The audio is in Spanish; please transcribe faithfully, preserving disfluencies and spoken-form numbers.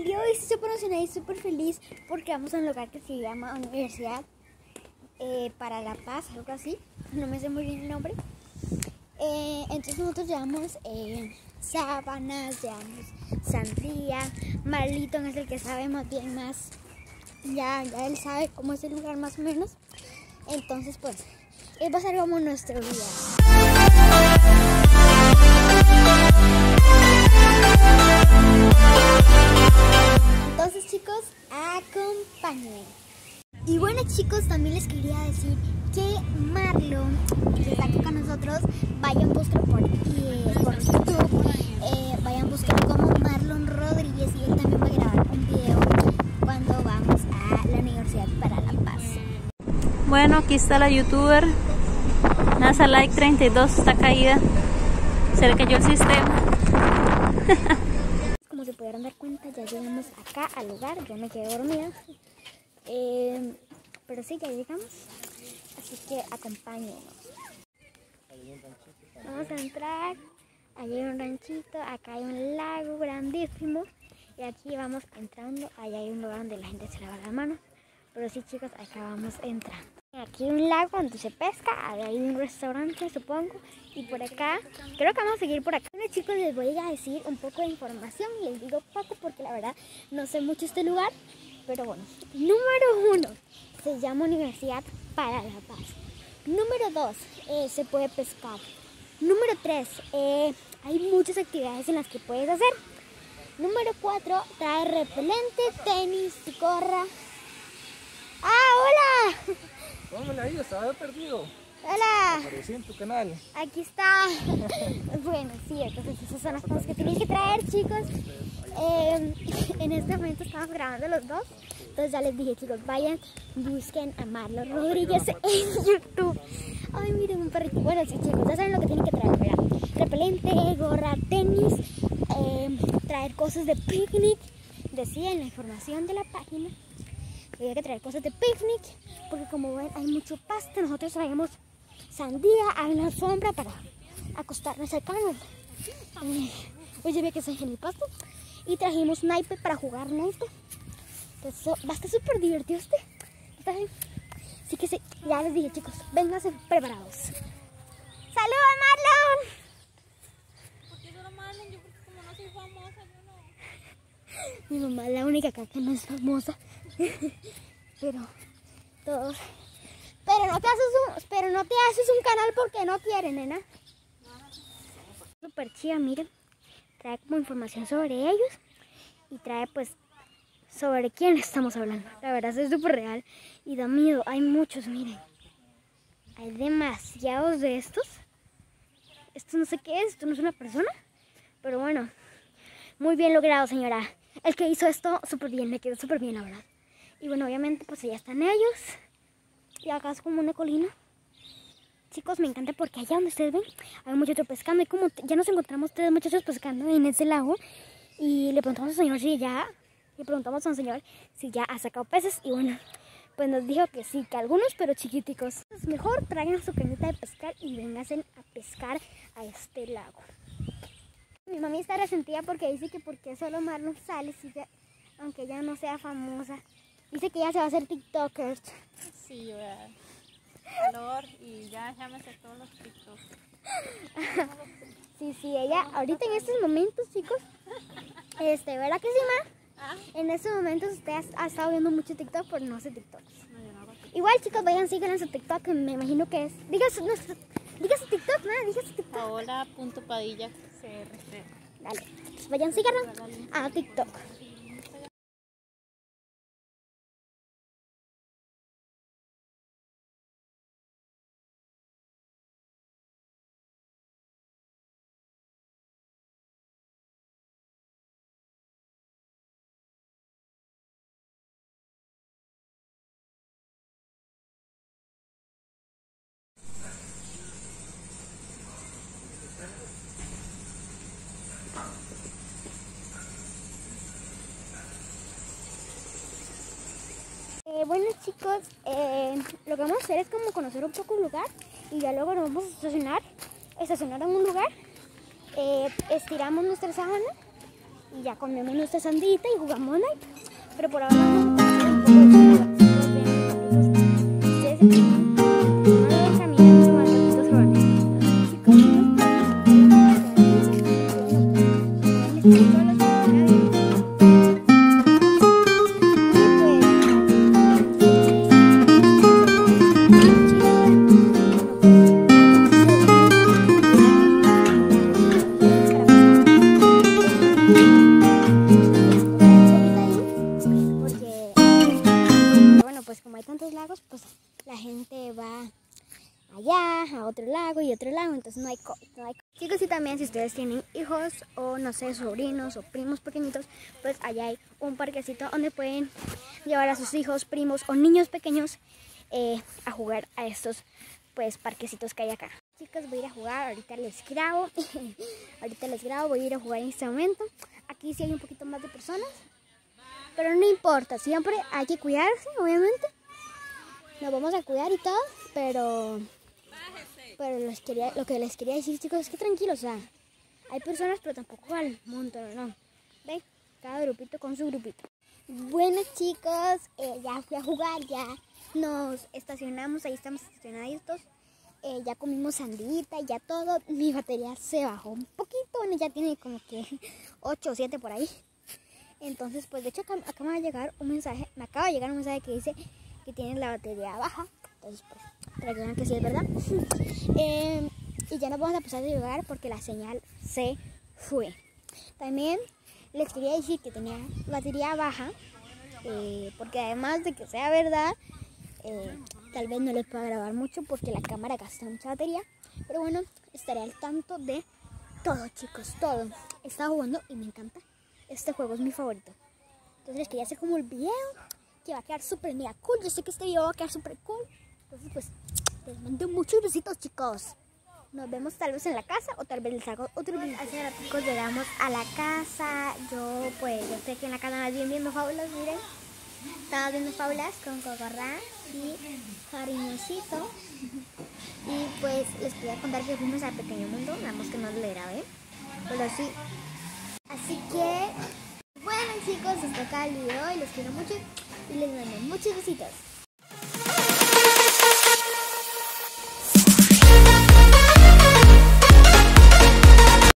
El día de hoy estoy súper emocionada y súper feliz porque vamos a un lugar que se llama Universidad eh, para la Paz, algo así. No me sé muy bien el nombre. Eh, entonces nosotros llevamos eh, sábanas, llevamos sandía. Marliton es el que sabe más bien más. Ya, ya él sabe cómo es el lugar más o menos. Entonces pues, él va a ser como nuestro guía. Entonces chicos, acompáñenme. Y bueno chicos, también les quería decir que Marlon, que está aquí con nosotros, vayan a buscar por, eh, por YouTube, eh, vayan a buscar como Marlon Rodríguez y él también va a grabar un video cuando vamos a la Universidad para la Paz. Bueno, aquí está la youtuber NASA Like treinta y dos, está caída, se le cayó el sistema. Como se pudieron dar cuenta, ya llegamos acá al lugar, yo me quedé dormida. Eh, pero sí, ya llegamos, así que acompáñenos. Vamos a entrar, allí hay un ranchito, acá hay un lago grandísimo y aquí vamos entrando. Allá hay un lugar donde la gente se lava las manos, pero sí chicos, acá vamos entrando. Aquí hay un lago donde se pesca, allá hay un restaurante supongo, y por acá, creo que vamos a seguir por acá. Bueno chicos, les voy a decir un poco de información, les digo poco porque la verdad no sé mucho este lugar. Pero bueno, número uno, se llama Universidad para la Paz. Número dos, eh, se puede pescar. Número tres, eh, hay muchas actividades en las que puedes hacer. Número cuatro, trae repelente, tenis, gorra. ¡Ah, hola! ¿Cómo me la ha ido? Estaba perdido. ¡Hola! Aparecí en tu canal. Aquí está. Bueno, sí, entonces esas son las cosas que tienes que traer, chicos. Eh, en este momento estamos grabando los dos. Entonces ya les dije, chicos, vayan, busquen a Marlon Rodríguez en YouTube. Ay, miren un perrito. Bueno, sí, chicos, ya saben lo que tienen que traer, ¿verdad? Repelente, gorra, tenis, eh, traer cosas de picnic. Decía en la información de la página que había que traer cosas de picnic, porque como ven hay mucho pasto. Nosotros traemos sandía, hay una sombra para acostarnos acá. Eh, Oye, ve que se en el pasto. Y trajimos naipe para jugar naipe. Entonces va a estar súper divertido este. ¿Está bien? Así que sí, ya les dije chicos, vénganse preparados. ¡Saludos Marlon! ¿Por qué solo Marlon? Yo porque como no soy famosa, yo no. Mi mamá es la única acá que no es famosa. Pero todos. Pero no te haces un, pero no te haces un canal porque no quieren, nena. Súper chida, miren. Trae como información sobre ellos y trae pues sobre quién estamos hablando. La verdad es súper real y da miedo. Hay muchos, miren. Hay demasiados de estos. Esto no sé qué es, esto no es una persona. Pero bueno, muy bien logrado, señora. El que hizo esto súper bien, le quedó súper bien, la verdad. Y bueno, obviamente pues allá están ellos. Y acá es como una colina. Chicos, me encanta porque allá donde ustedes ven hay muchachos pescando y como ya nos encontramos tres muchachos pescando en ese lago y le preguntamos al señor si ya le preguntamos al señor si ya ha sacado peces y bueno, pues nos dijo que sí, que algunos pero chiquiticos. Entonces, mejor traigan su cañita de pescar y vénganse a pescar a este lago. Mi mami está resentida porque dice que porque solo Marlon sale, si ya, aunque ella no sea famosa. Dice que ella se va a hacer TikToker. Sí, ¿verdad? Calor y ya, ya me sé todos los TikToks. Sí, sí, ella ahorita en estos momentos, chicos, este, ¿verdad que sí, ma? ¿Ah? En estos momentos usted ha, ha estado viendo mucho TikTok, pero no hace TikToks. No, yo no hago TikTok. Igual, chicos, vayan, síganle en su TikTok, que me imagino que es. Diga su, no, su, diga su TikTok, ¿no? Diga su TikTok. Paola.padilla C R C. Dale, pues vayan, síganla a TikTok. Eh, bueno chicos, eh, lo que vamos a hacer es como conocer un poco el lugar y ya luego nos vamos a estacionar, estacionar en un lugar, eh, estiramos nuestra sábana y ya comemos nuestra sandita y jugamos night. Pero por ahora vamos a hacer un poco de chicos. Ustedes se van caminando más ratitos se van. Lagos, pues la gente va allá a otro lago y otro lago, entonces no hay, no hay chicos. Y también si ustedes tienen hijos o no sé, sobrinos o primos pequeñitos, pues allá hay un parquecito donde pueden llevar a sus hijos, primos o niños pequeños eh, a jugar a estos pues parquecitos que hay acá. Chicos, voy a ir a jugar, ahorita les grabo ahorita les grabo, voy a ir a jugar en este momento. Aquí sí hay un poquito más de personas, pero no importa, siempre hay que cuidarse, obviamente. Nos vamos a cuidar y todo, pero, pero les quería, lo que les quería decir, chicos, es que tranquilos, o sea, hay personas, pero tampoco al montón, ¿no? ¿Ven? Cada grupito con su grupito. Bueno, chicos, eh, ya fui a jugar, ya nos estacionamos, ahí estamos estacionaditos, eh, ya comimos sandita y ya todo. Mi batería se bajó un poquito, bueno, ya tiene como que ocho o siete por ahí. Entonces, pues de hecho acá, acá me va a llegar un mensaje, me acaba de llegar un mensaje que dice que tienen la batería baja, entonces pues para que vean que sí es verdad. eh, y ya nos vamos a pasar de jugar porque la señal se fue. También les quería decir que tenía batería baja, eh, porque además de que sea verdad, eh, tal vez no les pueda grabar mucho porque la cámara gasta mucha batería, pero bueno, estaré al tanto de todo, chicos, todo. He estado jugando y me encanta, este juego es mi favorito, entonces les quería hacer como el video que va a quedar súper mega cool. Yo sé que este video va a quedar súper cool. Entonces pues les mando muchos besitos, chicos. Nos vemos tal vez en la casa o tal vez les hago otro video. Hace raticos llegamos a la casa. Yo pues yo sé que en la casa más bien viendo fábulas, miren. Estamos viendo fábulas con Cocorra y Cariñosito. Y pues les quería contar que fuimos al Pequeño Mundo. Nada más que no le grabé, pero sí. Así que bueno, chicos, hasta acá el video y les quiero mucho y les mando muchos besitos.